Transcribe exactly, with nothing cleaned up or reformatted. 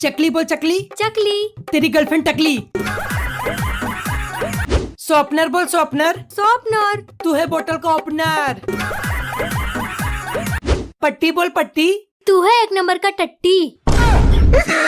चकली बोल चकली। चकली। तेरी गर्लफ्रेंड टकली। शॉर्पनर बोल शॉर्पनर। शॉर्पनर। तू है बोतल का ओपनर। पट्टी बोल पट्टी। तू है एक नंबर का टट्टी।